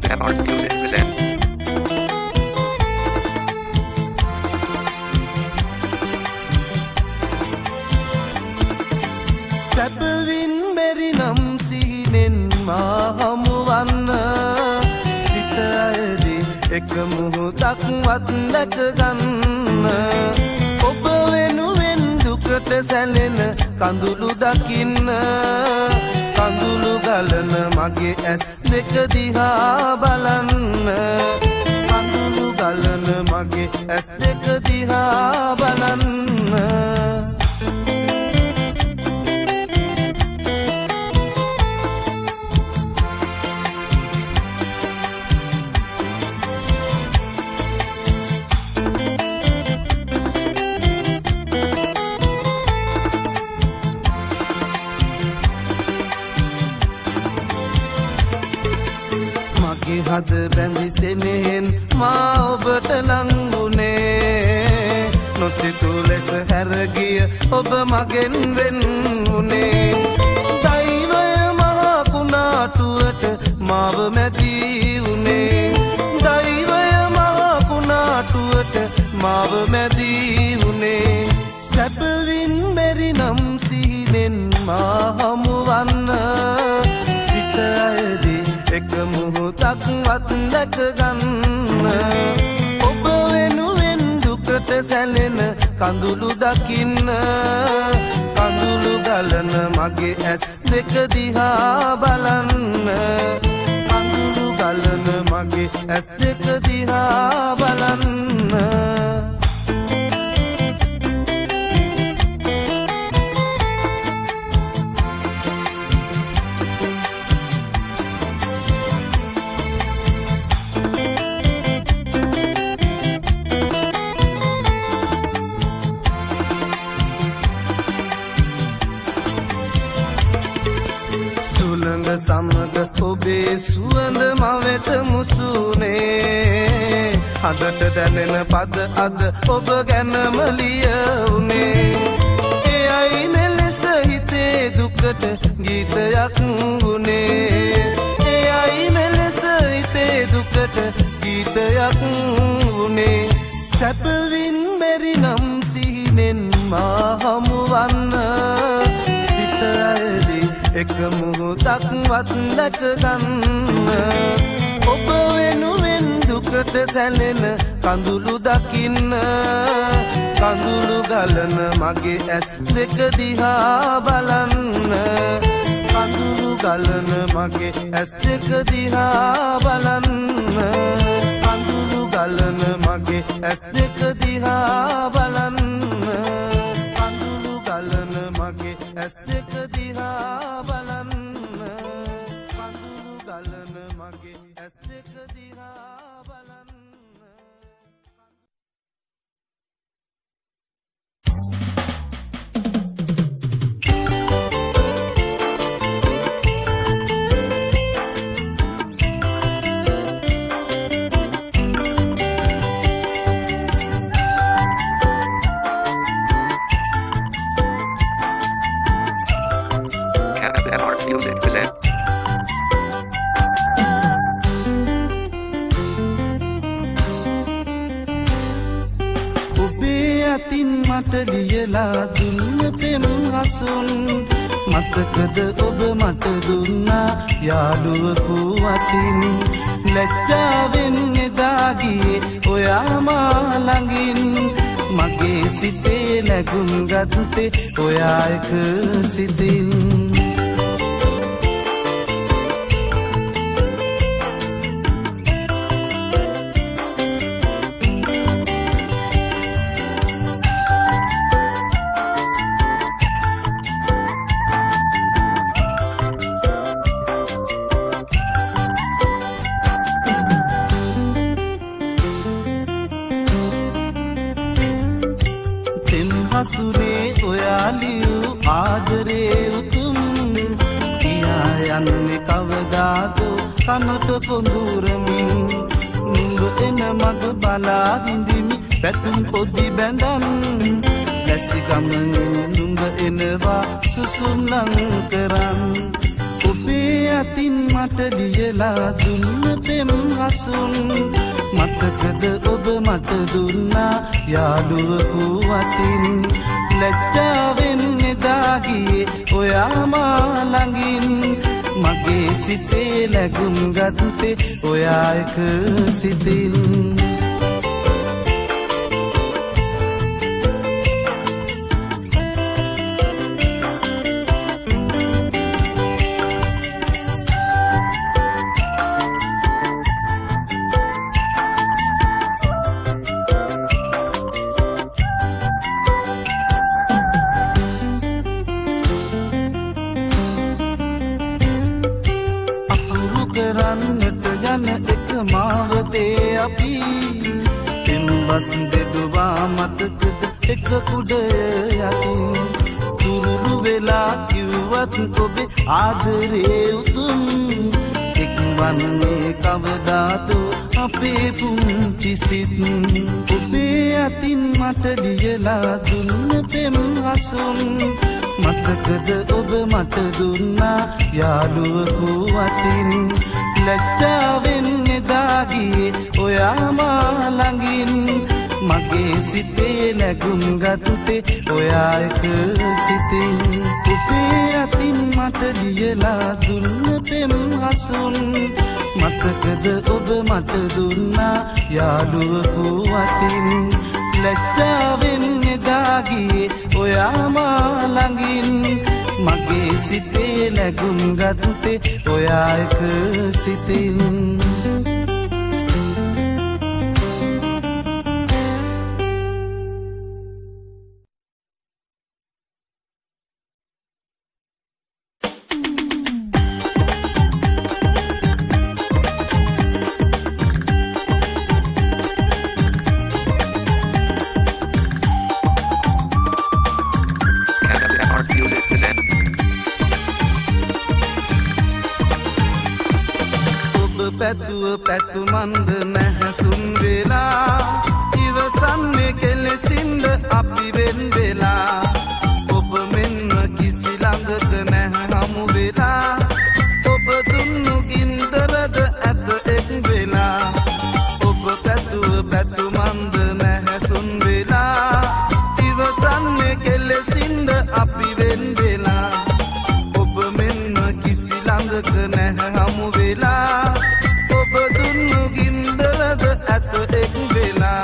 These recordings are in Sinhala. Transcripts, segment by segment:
Capital Art Music present. සැපවින් මෙරි නම් සිහිනෙන් මා හමුවන්න සිත අයදී එක මොහොතක්වත් දැක ගන්න ඔබ වෙනුවෙන් දුකට සැලෙන කඳුළු දකින්න කඳුළු ගලන මගේ ඇස් දෙක දිහා බලන්න කඳුළු ගලන මගේ ඇස් දෙක දිහා බලන්න හද බැඳි සෙනෙහෙන් මා ඔබට ලංගුනේ නොසිතු ලෙස හැරගිය ඔබ මගෙන් වෙන් වුනේ දෛවය මහා කුණාටුවට මාව මැති වුනේ දෛවය මහා කුණාටුවට මාව මැති වුනේ සැපවින් මෙරි නම් සිහිනෙන් මා හමුවන්න සිත අයදී එක මොහොතක්වත් දැක ගන්න ඔබ වෙනුවෙන් දුකට සැලෙන කඳුළු දකින්න කඳුළු ගලන මගේ ඇස් දෙක දිහා බලන්න කඳුළු ගලන මගේ ඇස් දෙක දිහා බලන්න සමග ඔබේ සුවඳ මවෙත මුසුනේ හදට දැනෙන පද අද ඔබ ගැනම ලියවුනේ එයයි මෙලෙස හිතේ දුකට ගීතයක් වුනේ එයයි මෙලෙස හිතේ දුකට ගීතයක් වුනේ සැපවින් මෙරි නම් සිහිනෙන් මා හමුවන්න සිත අයදී එක මොහොතක්වත් දැක ගන්න ඔබ වෙනුවෙන් දුකට සැලෙන කඳුළු දකින්න කඳුළු ගලන මගේ ඇස් දෙක දිහා බලන්න කඳුළු ගලන මගේ ඇස් දෙක දිහා බලන්න කඳුළු ගලන මගේ ඇස් දෙක දිහා බලන්න කඳුළු ගලන මගේ ඇස් දෙක දිහා බලන්න කඳුළු ගලන මගේ ඇස් දෙක දිහා බලන්න Capital Art Music present. ඔබේ අතින් මට ලියලා දුන්න පෙම් හසුන් මතකද ඔබ මට දුන්නා යාළුවකු අතින් ලැජ්ජාවෙන් එදා ගියේ ඔයා මා ළඟින් මගේ සිතේ නැගුම් ගත්තේ ඔයා එක සිතින් හසුනේ ඔයාලියු ආදරේ උතුම් කියා යන්නේ කවදාදෝ කනට කොඳුරමින් නුඹ එන මග බලා හිඳිමි පැතුම් පොදි බැඳන් වැසි ගමනින් නුඹ එනවා සුසුම්ලං කරන් ඔබේ අතින් මට ලියලා දුන්න පෙම් හසුන් මතකද ඔබ මට දුන්නා යාළුවකු අතින් ලැජ්ජාවෙන් එදා ගියේ ඔයා මා ළඟින් මගේ සිතේ ලැබුම් ගත්තේ ඔයා එක සිතින් මාවතේ අපි පෙම්බස් දෙදුවා මතකද එක කුඩ යටින් තුරුළු වෙලා කිව්වත් ඔබේ ආදරේ උතුම් එක්වන්නේ කවදාද අපේ පුංචි සිත් ඔබේ අතින් මට ලියලා දුන්න පෙම් හසුන් මතකද ඔබ මට දුන්නා යාළුවකු අතින් ලැජ්ජාවෙන් එදා ගියේ ඔයා මා ළඟින් මගේ සිතේ ලැබුම් ගත්තේ ඔයා එක සිතින් ඔබේ අතින් මට ලියලා දුන්න පෙම් හසුන් මතකද ඔබ මට දුන්නා යාළුවකු අතින් ලැජ්ජාවෙන් එදා ගියේ ඔයා මා ළඟින් මගේ සිතේ ලැබුම් ගත්තේ ඔයා එක සිතින් පැතුමන්ද නැහැසුන් වෙලා ඉවසන්නේ කෙලෙසින්ද අපි වෙන් වෙලා ඔබ මෙන්න කිසි ළඟක නැහැ හමු වෙලා ඔබ දුන්නු ගින්දරද ඇත එක් වෙලා ඔබ පැතුමන්ද නැහැසුන් වෙලා ඉවසන්නේ කෙලෙසින්ද අපි වෙන් වෙලා ඔබ මෙන්න කිසි ළඟක නැහැ හමු වෙලා ඔබ දුන්නු ගින්දරද ඇත එක් වෙලා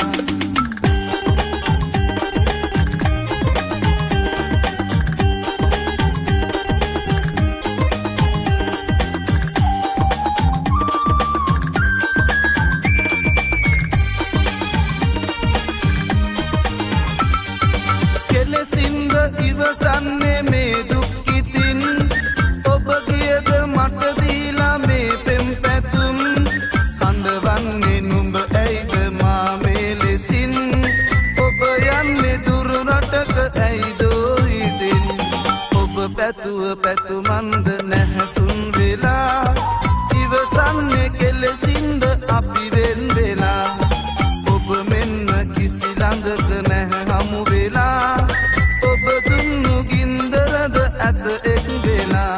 කෙලෙසින්ද ඉවසන්නේ මේ දුක් ඉතින් ඔබ ගියද මට දීලා මේ පෙම් පැතුම් කඳවන්නේ නුඹ ඇයිද මා මේ ලෙසින් ඔබ යන්නේ දුරු රටක ඇයිදෝ ඉතින් ඔබ පැතුමන්ද නැහැසුන් වෙලා ඉවසන්නේ කෙලෙසින්ද අපි වෙන් වෙලා ඔබ මෙන්න කිසි ළඟක නැහැ හමු වෙලා ඔබ දුන්නු ගින්දරද ඇත එක් වෙලා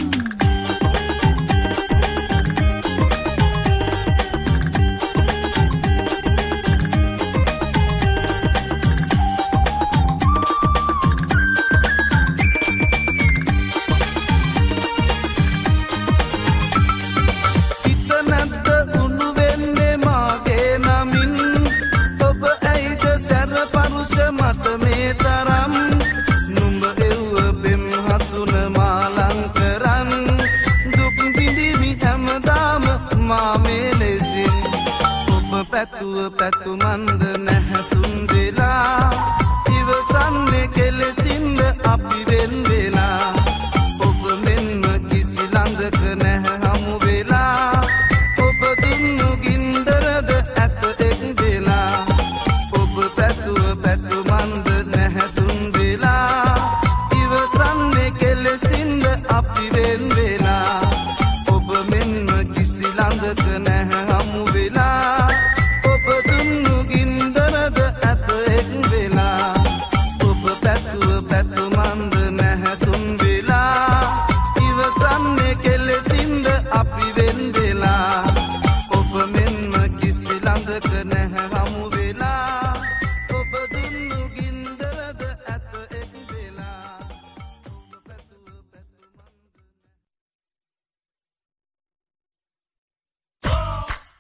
පැතුමන්ද නැහැසුන් වෙලා ඉවසන්නේ කෙලෙසින්ද අපි වෙන් වෙලා ඔබ මෙන්න කිසි ළඟක නැහැ හමු වෙලා ඔබ දුන්නු ගින්දරද ඇත එක් වෙලා ඔබ පැතුමන්ද නැහැසුන් වෙලා ඉවසන්නේ කෙලෙසින්ද අපි වෙන් වෙලා ඔබ මෙන්න කිසි ළඟක නැහැ හමු වෙලා ඔබ දුන්නු ගින්දරද ඇත එක් වෙලා ඔබ පැතුමන්ද නැහැසුන් වෙලා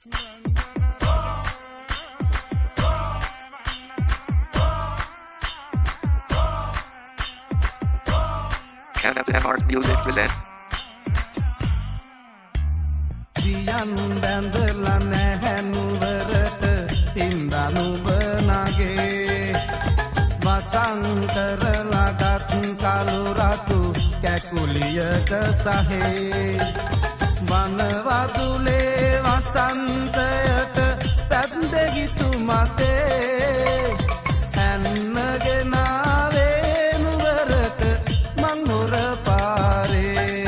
Canada Art Music present. Diyan bendela nehnu verata tinda nubanage Vasankarala gat kalu ratu kekuliya kesahe Vanwadule vasantayata පැද්දෙගිතු මතේ ඇන්නගේ නාවේ නුවරට මං හොර පාරේ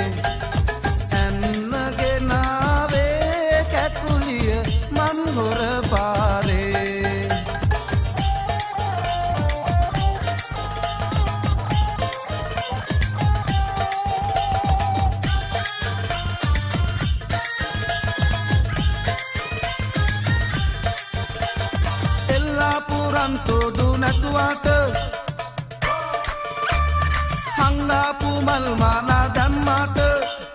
ඇන්නගේ නාවේ කැකුලිය මං හොර පාරේ Todu natuata Hangapu malmana dammata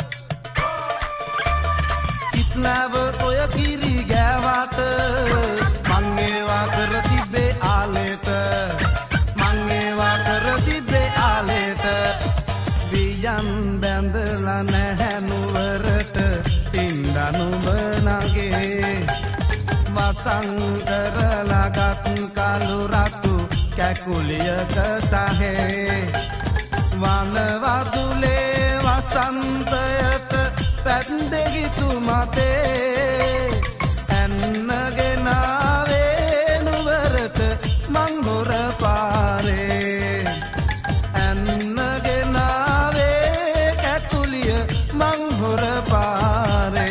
Kitlawa oya kiri gawata Mangewa kara tibbe aleta Mangewa kara tibbe aleta Viyan bendela naha nuwarata tinda nubanage Vasankarala gat kalu ratu kekuliya kesahe Vanwadule vasantayata පැද්දෙගිතු මතේ ඇන්නගේ නාවේ නුවරට මං හොර පාරේ ඇන්නගේ නාවේ කැකුලිය මං හොර පාරේ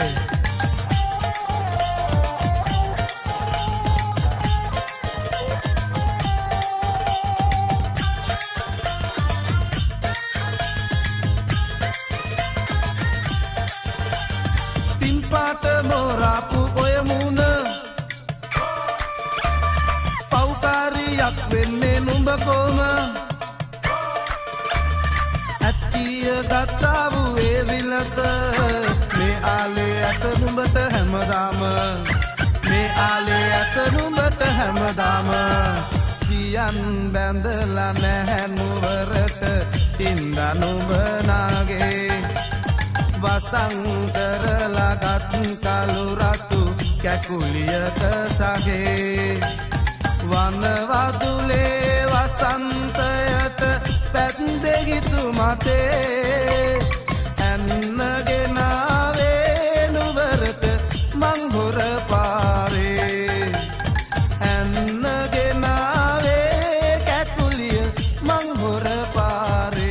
Pimpata morapu oya muna Paukariyak wenne numba koma Attiya gattavu e vilasa Me ale ata numbata hamadama Me ale ata numbata hamadama Siyan bendela naha nuwarata tinda nubanage Vasankarala gat kalu ratu kekuliya kesahe Vanwadule vasantayata පැද්දෙගිතු මතේ ඇන්නගේ නාවේ නුවරට මං හොර පාරේ ඇන්නගේ නාවේ කැකුලිය මං හොර පාරේ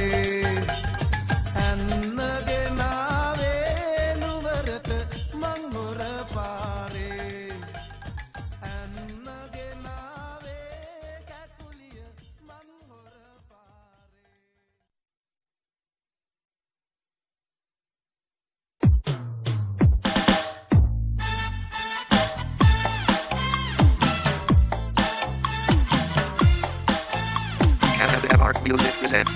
Canada Art Music present.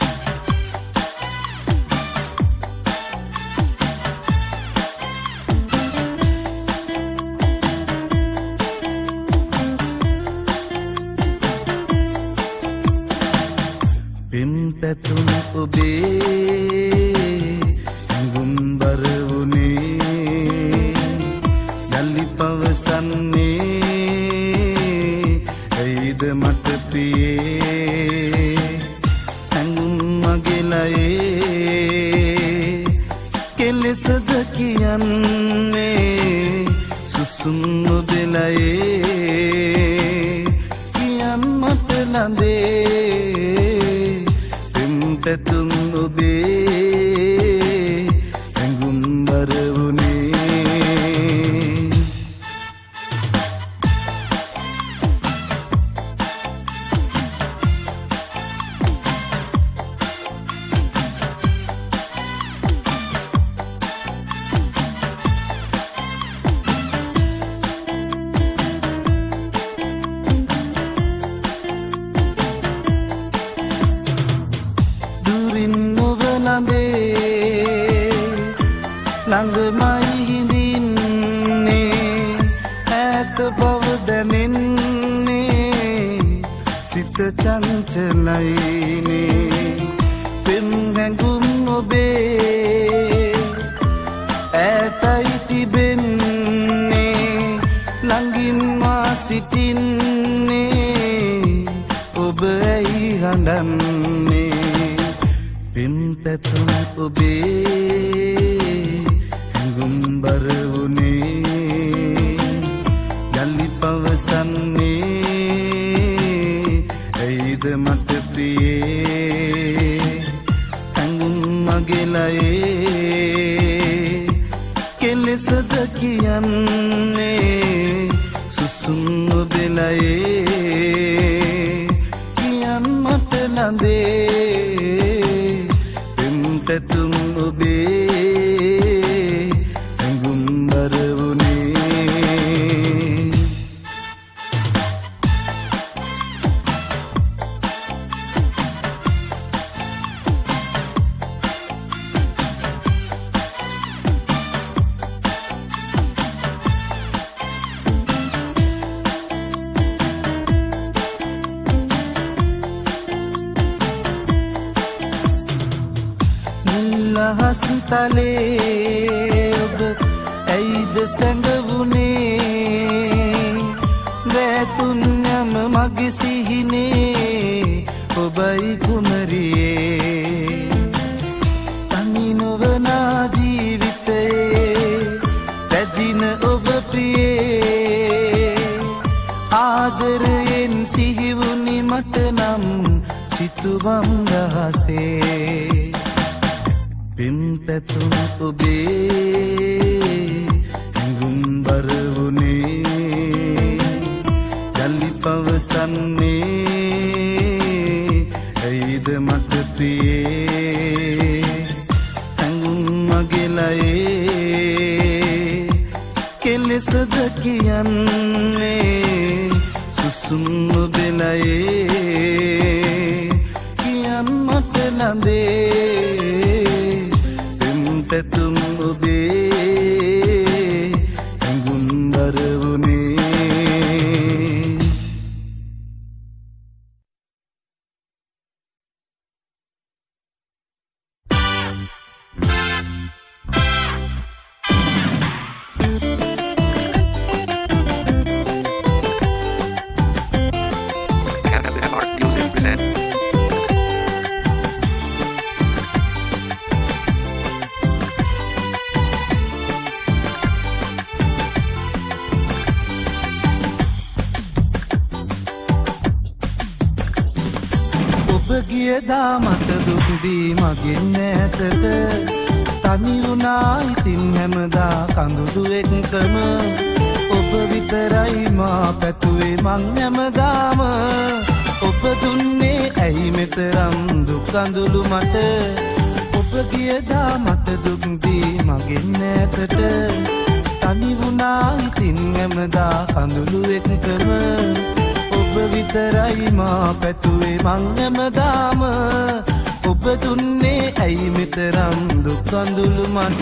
Pimpetun obe gumbar wune dalli pavasanne aida mata priye angum magelaye kelesada kiyanne susunnu delaye kiyan mata lande Pimpetun obe චංචලයිනේ පෙම් හැඟුම් ඔබේ ඈතයි තිබෙන්නේ ළඟින් මා සිටින්නේ ඔබ ඇයි හඬන්නේ පෙම් පැතුම් ඔබේ හැඟුම් බර වුණේ යලි පවසන්නේ ඇයිද මට ප්‍රියේ හැඟුම් මගේ ලයේ කෙලෙසද කියන්නේ සුසුම් ඔබේ ලයේ කියන් මට ලඳේ පෙම් පැතුම් ඔබේ හැඟුම් බර වුණේ හස්තලේ ඔබ ඇයිද සැඟවුනේ වැතුන් යම මගේ සිහිනේ ඔබයි කුමරියේ තනි නොවන ජීවිතයේ පැදින ඔබ ප්‍රියේ ආදරයෙන් සිහිවුනි මට නම් සිතුවම් රහසේ පෙම් පැතුම් ඔබේ හැඟුම් බර වුණේ යලි පවසන්නේ ඇයිද මට ප්‍රියේ හැඟුම් මගේ ලයේ කෙලෙසද කියන්නේ සුසුම් ඔබේ ලයේ කියන් මට ලඳේ පැතුම් ඔබේ හැඟුම් බර වුණේ Canada Art Music present. ගියදා මට දුක් දී මගෙන් ඈතට තනි වුණා ඉතින් හැමදා කඳුළු එක්කම ඔබ විතරයි මා පැතුවේ මං හැමදාම ඔබ දුන්නේ ඇයි මෙතරම් දුක් කඳුළු මට ඔබ ගියදා මට දුක් දී මගෙන් ඈතට තනි වුණා ඉතින් හැමදා කඳුළු එක්කම ඔබ විතරයි මා පැතුවේ මං හැමදාම ඔබ දුන්නේ ඇයි මෙතරම් දුක් කඳුළු මට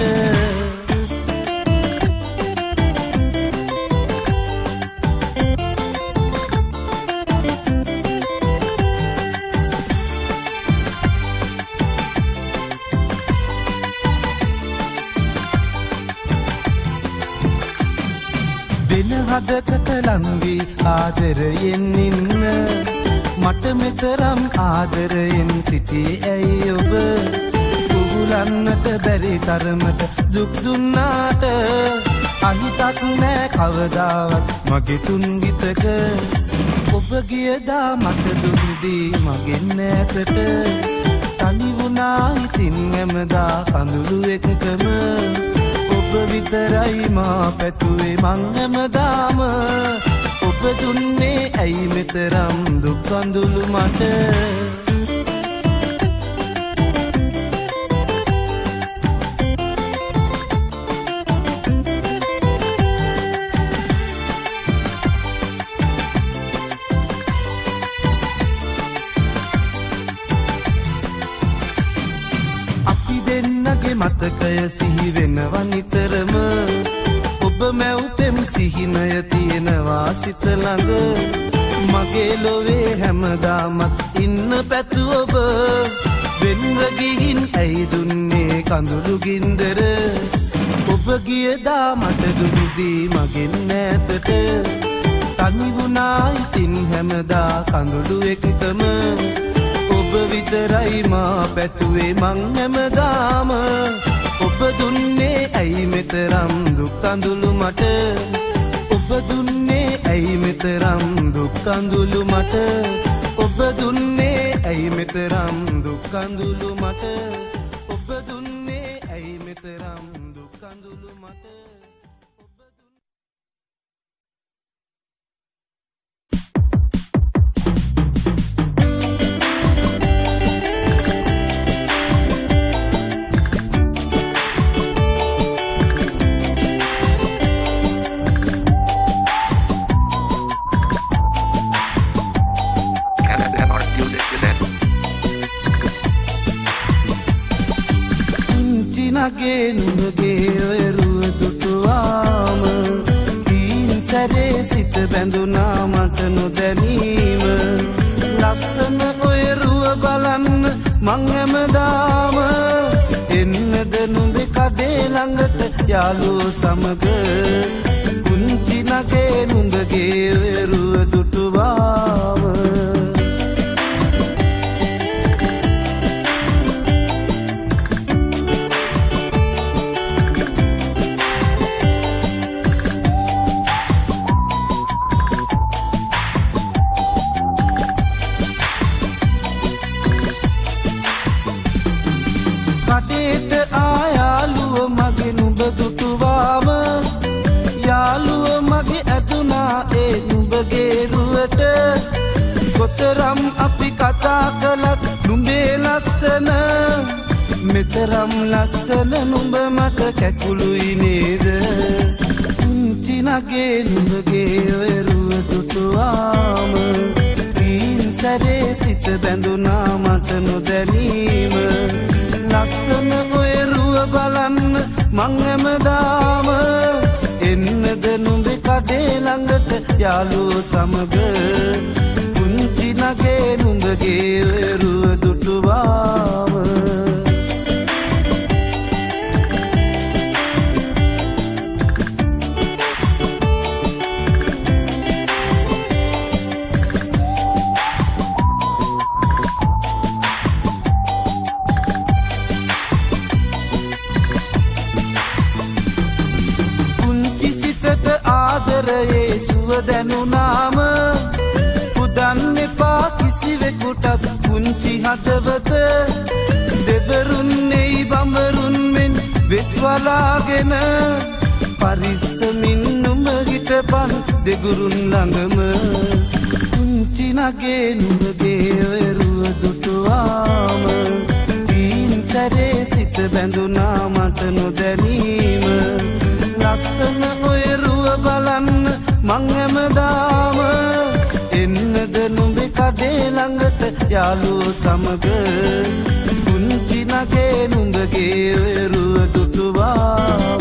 හදකට ලංවී ආදරයෙන් ඉන්න මට මෙතරම් ආදරයෙන් සිටියේ ඇයි ඔබ පුහුලන්නට බැරි තරමට දුක් දුන්නාට අහිතක් නෑ කවදාවත් මගේ තුන් ගිතක ඔබ ගියදා මට දුක් දී මගෙන් ඈතට තනි වුණා ඉතින් හැමදා කඳුළු එක්කම ඔබ විතරයි මා පැතුවේ මං හැමදාම ඔබ දුන්නේ ඇයි මෙතරම් දුක් කඳුළු මට මතකය සිහි වෙනවා නිතරම ඔබ මැව් පෙම් සිහිනය තියෙනවා සිත ළඟ මගේ ලොවේ හැමදාමත් ඉන්න පැතු ඔබ වෙන්ව ගිහින් ඇයි දුන්නේ කඳුළු ගින්දර ඔබ ගියදා මට දුරුදී මගෙන් ඈතට තනි වුණා ඉතින් හැමදා කඳුළු එක්කම ඔබ විතරයි මා පැතුවේ මං හැමදාම ඔබ දුන්නේ ඇයි මෙතරම් දුක් කඳුළු මට ඔබ දුන්නේ ඇයි මෙතරම් දුක් කඳුළු මට ඔබ දුන්නේ ඇයි මෙතරම් දුක් කඳුළු මට ඔබ දුන්නේ ඇයි මෙතරම් දුක් කඳුළු මට නගේ නුඹගේ ඔය රුව දුටුවාම දීන් සැරේ සිත බැඳුනා මට නොදැනීම ලස්සන ඔය රුව බලන්න මං හැමදාම එන්නද නුඹේ කඩේ ළඟට යාළුවෝ සමග කුංචි නගේ නුඹගේ ඔය රුව දුටුවාම කොතරම් අපි කතා කළත් නුඹේ ලස්සන මෙතරම් ලස්සන නුඹ මට කැකුළුයි නේද කුංචි නගේ නුඹගේ ඔය රුව දුටුවාම දීන් සැරේ සිත බැඳුනා මට නොදැනීම ලස්සන ඔය රුව බලන්න මං හැමදාම එන්නද නුඹේ කඩේ ළඟට යාළුවෝ සමග කුංචි නගේ නුඹගේ ඔය රුව දුටුවාම කුංචි සිතට ආදරයේ සුව දැනුනාම පුදන්න එපා කිසිවෙකුටත් කුංචි හදවත දෙවරුන් නෙයි බඹරුන් මෙන් වෙස්වලාගෙන පරිස්සමින් නුඹ හිටපන් දෙගුරුන් ළඟම කුංචි නගේ නුඹගේ ඔය රුව දුටුවාම දීන් සැරේ සිත බැඳුනා මට නොදැනීම ලස්සන ඔය රුව බලන්න මං හැමදාම එන්නද නුඹේ කඩේ ළඟට යාළුවෝ සමග කුංචි නගේ නුඹගේ ඔය රුව දුටුවාම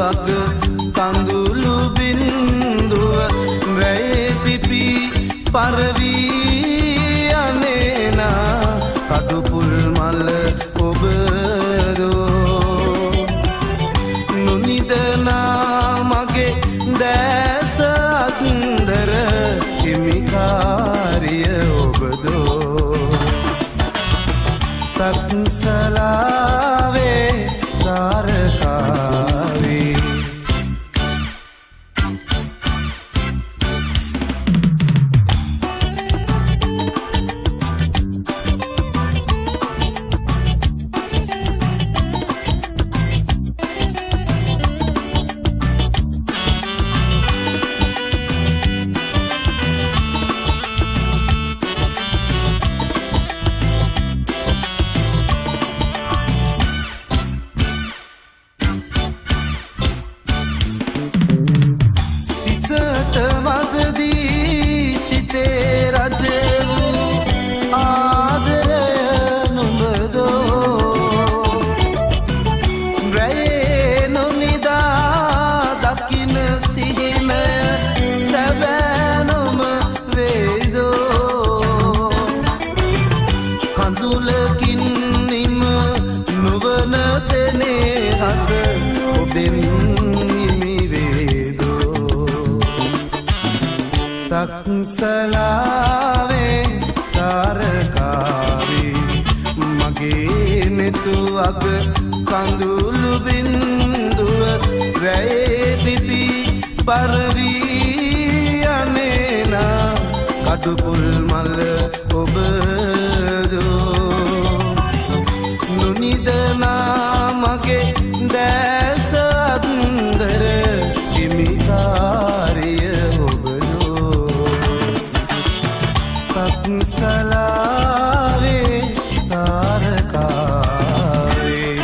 අග කඳුළු බින්දුව රැයේ පිපි පරවී අනේනා කඩුපුල් මල ඔබදෝ නොනිදනා මගේ දැස අන්දර හිමිකාරිය ඔබදෝ තක්සලාවේ තාරකාවේ තක්සලාවේ තාරකාවේ මගේ නෙතු අග කඳුළු බින්දුව රැයේ පිපි පරවී අනේනා කඩුපුල් මල ඔබදෝ නොනිදනා මගේ දැස අන්දර හිමිකාරිය තක්සලාවේ තාරකාවේ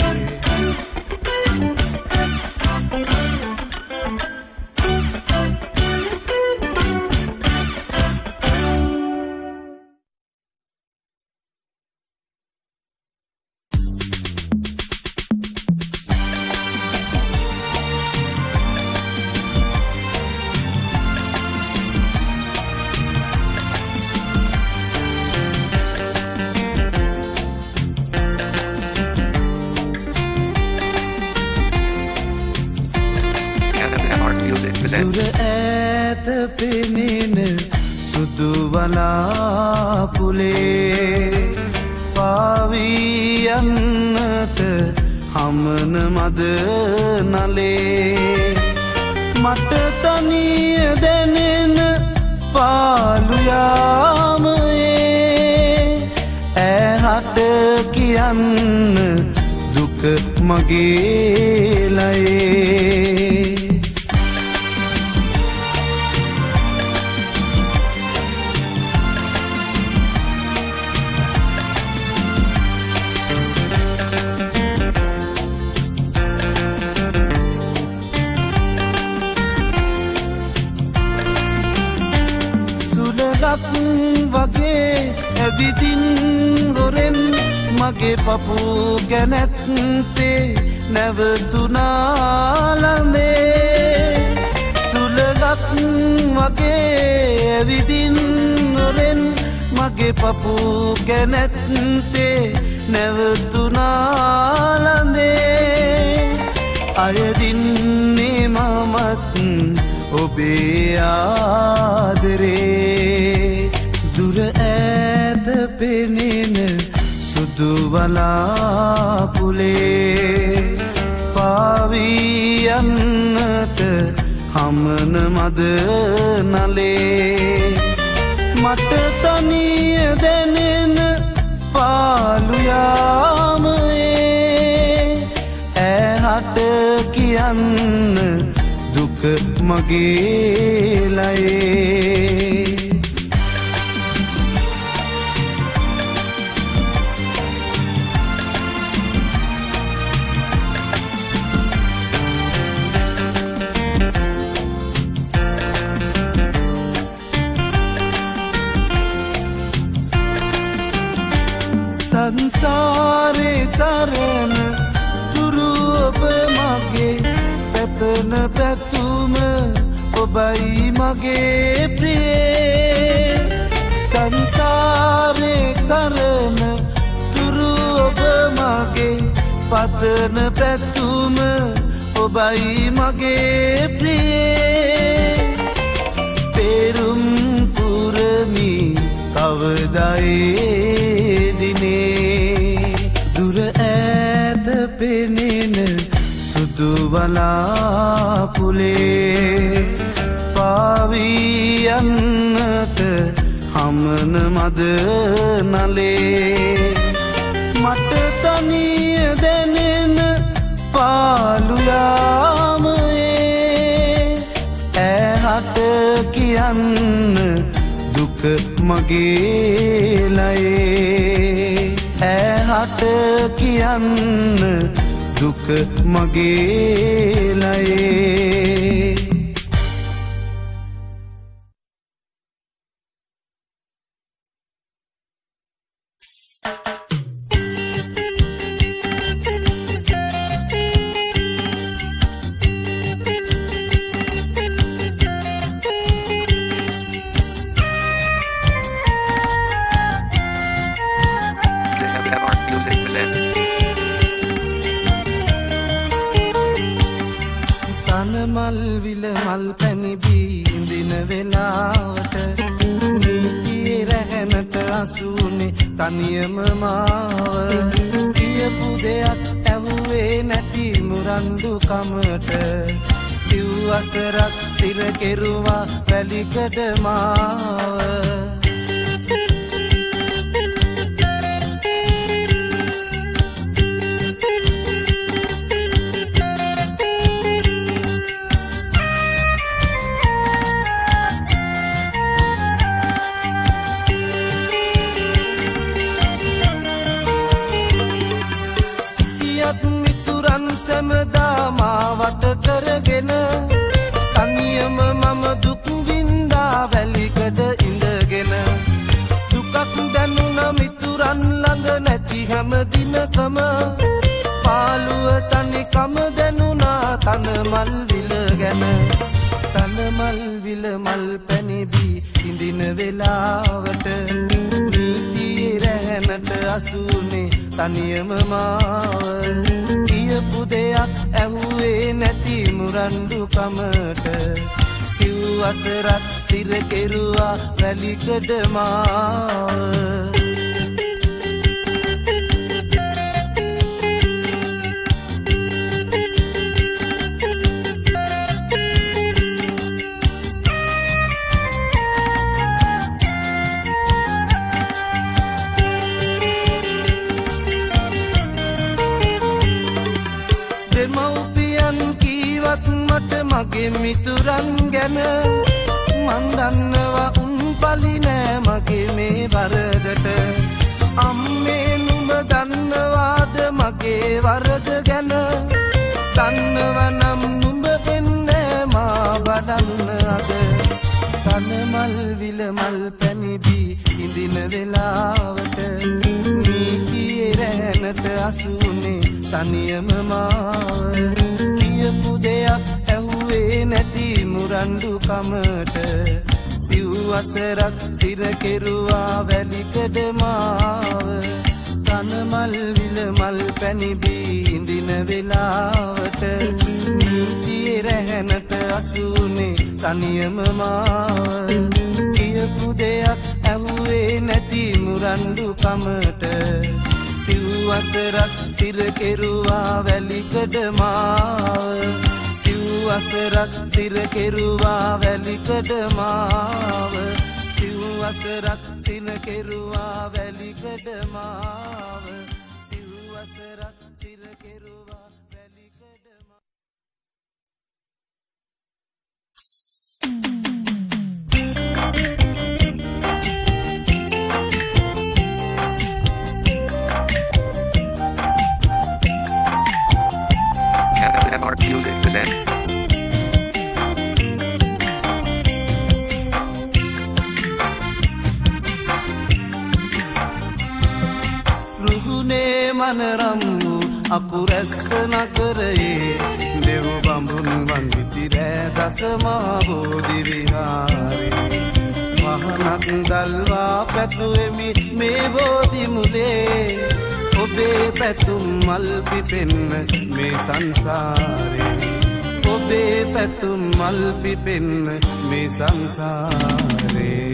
දුර ඈත පෙනෙන සුදු වලාකුලේ පාවී යන්නට හමන මද නලේ මට තනිය දැනෙන පාළු යාමයේ ඈහට කියන්න දුක මගේ ලයේ වගේ ඇවිදින් හොරෙන් මගේ පපු ගැනැත්තේ නැවතුනාලඳේ සුළගක් වගේ ඇවිදින් හොරෙන් මගේ පපු ගැනැත්තේ නැවතුනාලඳේ අයදින්නේ මමත් ඔබේ ආදරේ දුර ඈත පෙනෙන සුදු වලාකුලේ පාවී යන්නට හමන මද නලේ මට තනිය දැනෙන පාළු යාමයේ ඈහට කියන්න දුක මගේ ලයේ සංසාරේ සරණ තුරු ඔබ මගේ පැත පතන පැතුම ඔබයි මගේ ප්‍රියේ සංසාරේ සරණ තුරු ඔබ මගේ පතන පැතුම ඔබයි මගේ ප්‍රියේ පෙරුම් පුරමි කවදායේ දිනේ දුර ඈත පෙනෙන සුදු වලාකුලේ පාවී යන්නට හමන මද නලේ මට තනිය දැනෙන පාළු යාමයේ ඈහට කියන්න දුක මගේ ලයේ ඈහට කියන්න දුක මගේ ලයේ තනියම මාව කියපු දෙයක් ඇහුවේ නැති මුරන්දු කමට සිව් අසරක් සිර කෙරුවා වැලිකඩ මාව සැමදා මාවට කරගෙන තනියම මම දුක් විඳා වැලිකඩ ඉඳගෙන දුකක් දැනුණ මිතුරන් ළඟ නැති හැම දිනකම පාළුව තනිකම දැනුණා තනමල් විල ගැන තනමල් විල මල් පැණිබී ඉඳින වෙලාවට නීතියේ රැහැනට අසුනේ තනියම මාව කියපු දෙයක් ඇහුවේ නැති මුරන්දු කමට සිව් අසරක් සිර කෙරුවා වැලිකඩ මාව මගේ මිතුරන් ගැන මන් දන්නවා උන් පලි නෑ මගේ මේ වරදට අම්මේ නුඹ දන්නවාද මගේ වරද ගැන දන්නවනම් නුඹ එන්නේ මා බඩන්න අද තනමල් විල මල් පැණිබී ඉඳින වෙලාවට නීතියේ රැහැනට අසුනේ තනියම මාව කියපු දෙයක් ඇහුවේ නැති මුරන්දු කමට සිව් අසරක් සිර කෙරුවා වැලිකඩ මාව තනමල් විල මල් පැණිබී ඉඳින වෙලාවට නීතියේ රැහැනට අසුනේ තනියම මාව කියපු දෙයක් ඇහුවේ නැති මුරන්දු කමට සිව් අසරක් සිර කෙරුවා වැලිකඩ මාව සිව් අසරක් සිර කෙරුවා වැලිකඩ මාව සිව් අසරක් සිර කෙරුවා වැලිකඩ මාව සිව් අසරක් සිර කෙරුවා වැලිකඩ මාව Music present. රුහුනේ මනරම් වූ අකුරැස්ස නගරයේ දෙව් බඹුන් වන්දිති රෑ දස මහා බෝධි විහාරේ මහනක් දල්වා පැතුෙමි මේ බෝධි මුලේ ඔබේ පැතුම් මල් පිපෙන්න මේ සංසාරේ ඔබේ පැතුම් මල් පිපෙන්න මේ සංසාරේ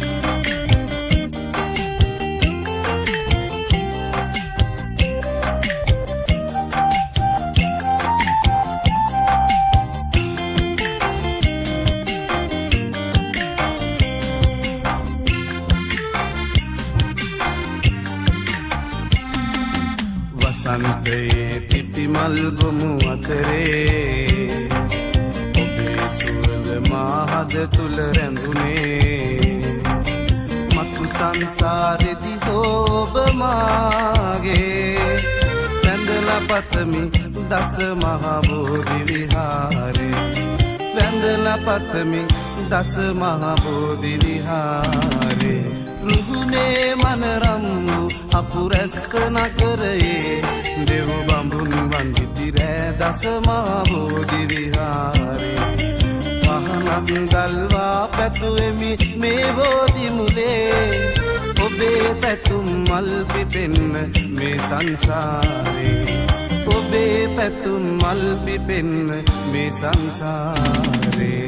වසන්තයේ පිපි මල් ගොමු අතරේ ඔබේ සුවඳ මාහද තුල රැඳුනේ මතු සංසාරෙදි ඔබ මාගේ වැඳලා පතමි දස මහා බෝධි විහාරේ වැඳලා පතමි දස මහා බෝධි විහාරේ රුහුණේ මනරම් වූ අකුරැස්ස නගරයේ දෙව් බඹුන් වන්දිති රෑ දස මහා බෝධි විහාරේ මහනක් දල්වා පැතුෙමි මේ බෝධි මුලේ ඔබේ පැතුම් මල් පිපෙන්න මේ සංසාරේ ඔබේ පැතුම් මල් පිපෙන්න මේ සංසාරේ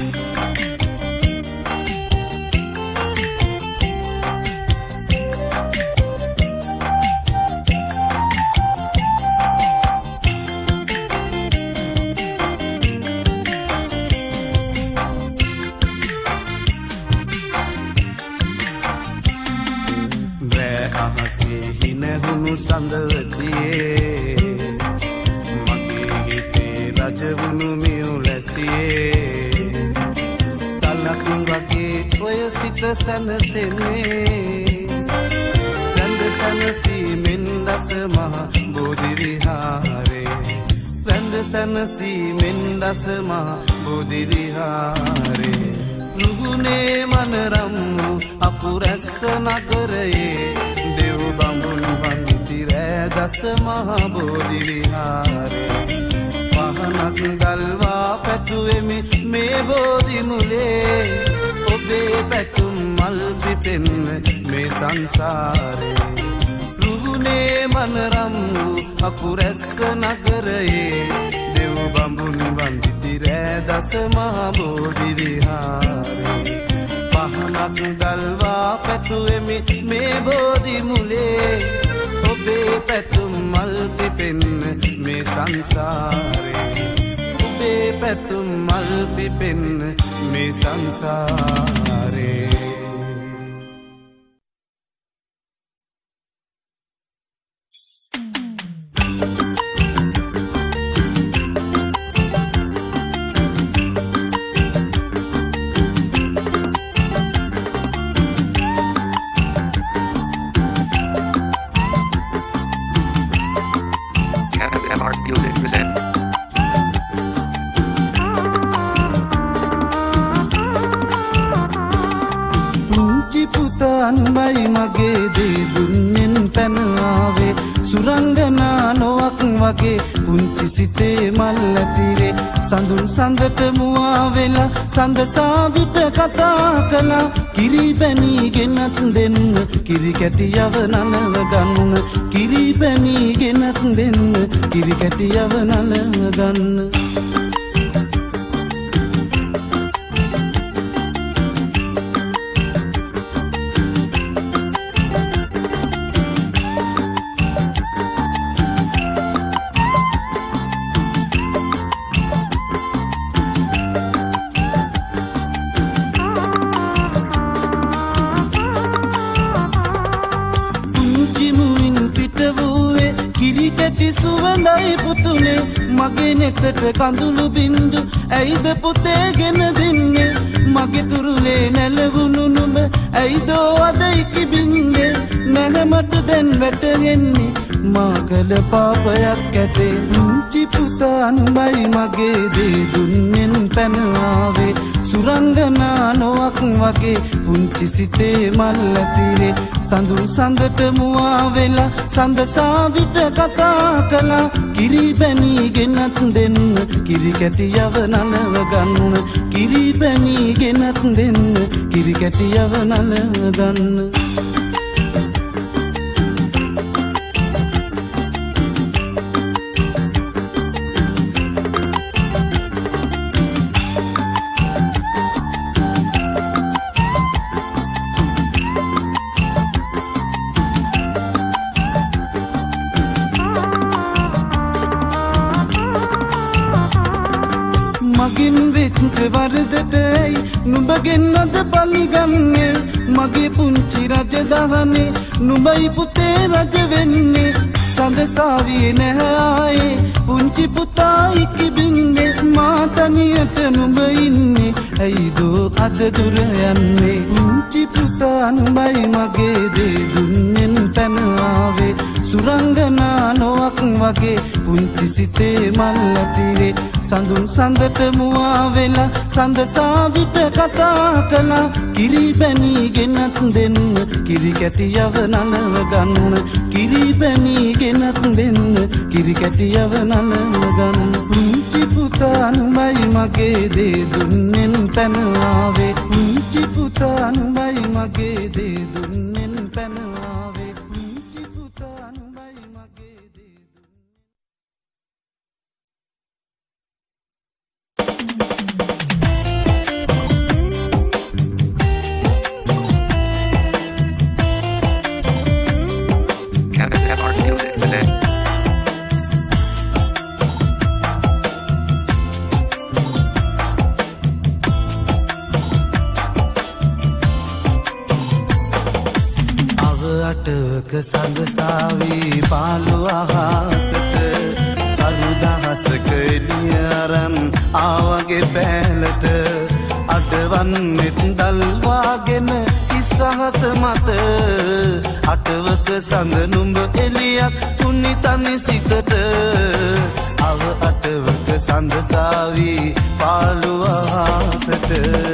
සඳවතියේ මගේ හිතේ රජවුණු මියුලැසියේ තලක් වගේ ඔය සිත සැනසෙන්නේ වැඳ සැනසීමෙන් දස මහා බෝධි විහාරේ වැඳ සැනසීමෙන් දස මහා බෝධි විහාරේ රුහුණේ මනරම් වූ අකුරැස්ස නගරයේ දෙව් බඹුන් වන්දිති රෑ දස මහා බෝධි විහාරේ මහනක් දල්වා පැතුෙමි මේ බෝධි මුලේ ඔබේ පැතුම් මල් පිපෙන්න මේ සංසාරේ රුහුණේ මනරම් වූ අකුරැස්ස නගරයේ දෙව් බඹුන් වන්දිති රෑ දස මහා බෝධි විහාරේ මහනක් දල්වා පැතුෙමි මේ බෝධි මුලේ ඔබේ පැතුම් මල් පිපෙන්න මේ සංසාරේ ඔබේ පැතුම් මල් පිපෙන්න මේ සංසාරේ Music present. පුංචි පුතාන්මයි මගේ දී දුන්නෙන් පැන ආවේ සුරංගනා නොවක් වගේ පුංචි සිතේ මල් ඇතිවේ සඳුන් සඳට මුවා වෙලා සඳසා විට කතා කළා කිරි බැනී ගෙනත් දෙන්න කිරි කැටියව නනව ගන්න කිරි බැනී ගෙනත් දෙන්න කිරි කැටියව නනව ගන්න සුවඳයි පුතුනේ මගේ නෙතට කඳුළු බින්දු ඇයිද පුතේ ගෙන දෙන්නේ මගේ තුරුලේ නැලවුණු නුඹ ඇයිදෝ අද ඉකිබින්දේ නැගමට දැන් වැටෙන්නේ මාකල පාපයක් ඇතේ පුංචි පුතා නුඹයි මගේ දේ දුන්නෙන් පැන ආවේ සුරංගනා නොවක් වගේ පුංචි සිතේ මල් ඇතිරේ සඳුන් සඳට මුවා වෙලා සඳසා විට කතා කළා කිරි බැනී ගෙනත් දෙන්න කිරි කැටියව නලව ගන්න කිරි බැනී ගෙනත් දෙන්න කිරි කැටියව නලව ගන්න මගින් වෙච්ච වරදටයි නුඹගෙන් අද පලිගන්නේ මගේ පුංචි රජදහනේ නුඹයි පුතේ රජ වෙන්නේ සඳසාවියේ නැහැ ආයේ පුංචි පුතා ඉකිබින්නේ මා තනියට නුඹ ඉන්නේ ඇයිදෝ අද දුර යන්නේ පුංචි පුතා නුඹයි මගේ දේ දුන්නෙන් පැන ආවේ සුරංගනා නොවක් වගේ පුංචි සිතේ මල් ඇතිරේ සඳුන් සඳට මුවා වෙලා සඳසා විට කතා කළා කිරි බැනී ගෙනත් දෙන්න කිරි කැටියව නලව ගන්න කිරි බැනී ගෙනත් දෙන්න කිරි කැටියව නලව ගන්න පුංචි පුතා නුඹයි මගේ දේ දුන්නෙන් පැන ආවේ පුංචි පුතා නුඹයි මගේ දේ දුන්නෙන් පැන ආවේ පුංචි පුතා නුඹයි මගේ දේ Kevin Epart Music present. අටක සඳසාවී පාළු අහසට කළු දහසක එළිය අරන් ආවගේ පැලට අටවන්නෙත් දල්වාගෙන ඉස්සහස මත අටවක සඳ නුඹ එළියක් තුනි තනි සිතට අව අටවක සඳසාවී පාළු අහසට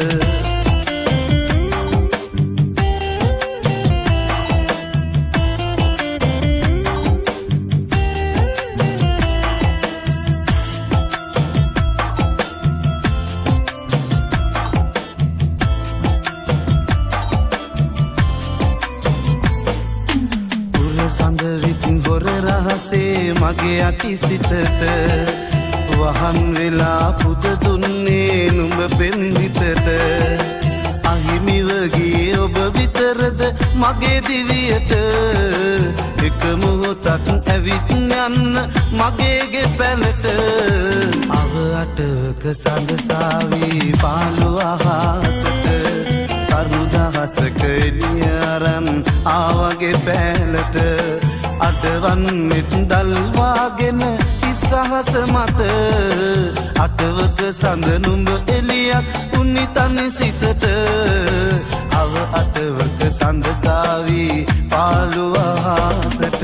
මගේ අටි සිතට වහන් වෙලා පුද දුන්නේ නුඹ පෙන්විතට අහිමිව ගියේ ඔබ විතරද මගේ දිවියට එක මොහොතක් ඇවිත් යන්න මගේ ගෙපැලට අව අටක සඳසාවී පාළු අහසට කරු දහසක එළිය අරන් ආවගේ පැලට අටවන්නෙත් දල්වාගෙන ඉස්සහස මත අටවක සඳ නුඹ එළියක් උන්නි තනි සිතට අව අටවක සඳසාවී පාළු අහසට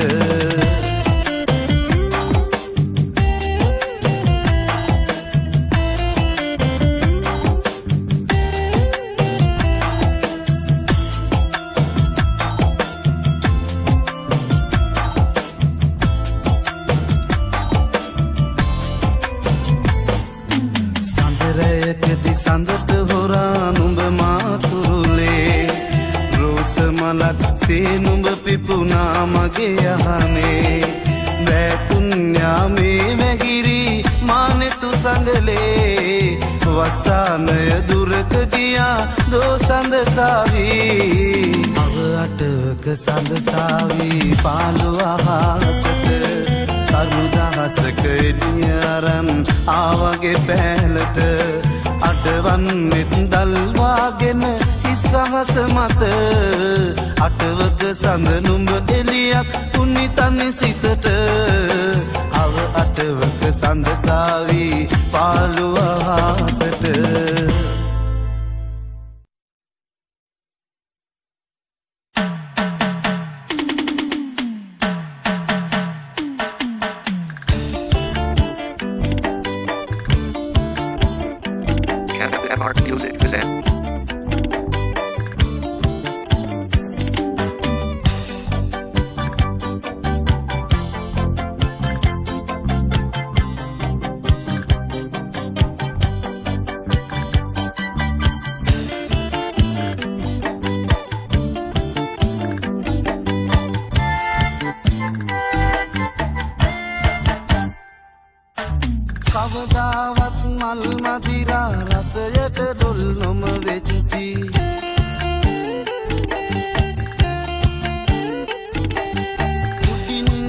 සඳට හොරා නුඹ මාතුරුලේ රෝස මලක් සේ නුඹ පිපුණා මගේ යහනේ බෑතුන් යාමේ වැගිරි මානෙතු සඟලේ වස්සානය දුරක ගියා දෝ සඳසාවී අව අටක සඳසාවී පාළු අහසට කරු දහසක එළිය අරන් ආවගේ පැලට අටවන්නෙත් දල්වාගෙන ඉස්සහස මත අටවක සඳ නුඹ එළියක් තුනි තනි සිතට අව අටවක සඳසාවී පාළු අහසට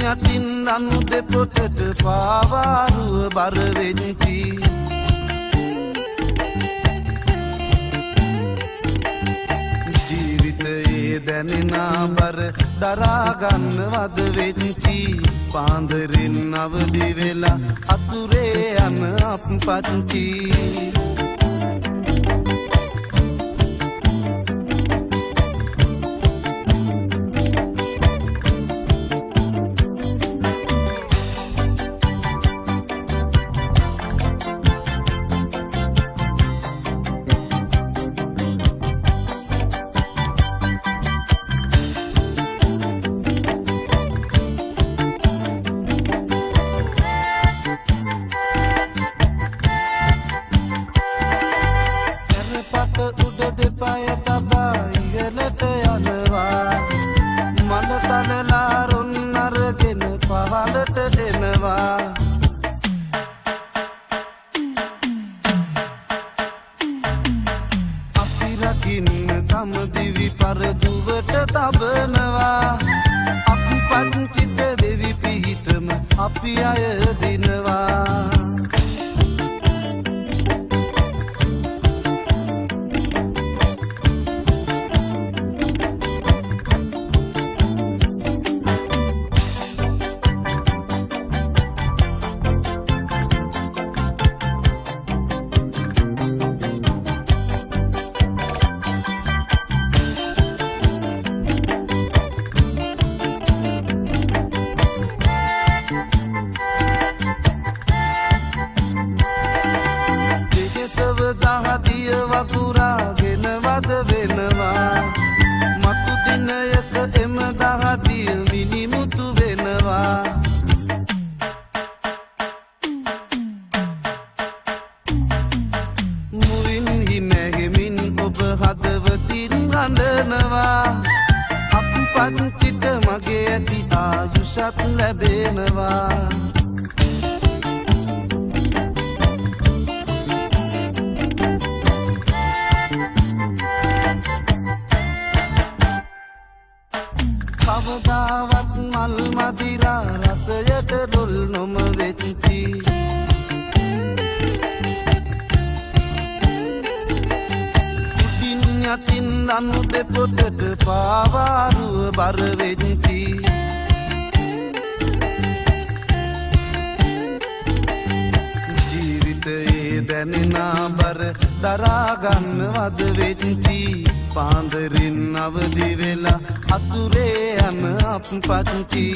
යටින් අනු දෙපොටට පාවාරුව බර වෙච්චි ජීවිතයේ දැනෙන බර දරා ගන්නවද වෙච්චි පාන්දරින් අවදි වෙලා අතුරේ යන අප්පච්චි දිවි පරදුවට තබනවා අප්පච්චිට දෙවි පිහිටම අපි අය දිනවා දහදිය වතුරාගෙන වද වෙනවා මතු දිනයක එම දහදිය මිනිමුතු වෙනවා මුවින් හිනැගෙමින් ඔබ හදවතින් හඬනවා අප්පච්චිට මගේ ඇති ආයුෂත් ලැබෙනවා කවදාවත් මල් මදිරා රසයට ඩොල් නොම වෙච්චි උඩින් යටින් අනු දෙපොටට පාවාරුව බර වෙච්චි ජීවිතයේ දැනෙන බර දරා ගන්නවද වෙච්චි පාන්දරින් අවදි වෙලා අතුරේ යන අප්පච්චි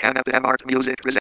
Canada Art Music presents.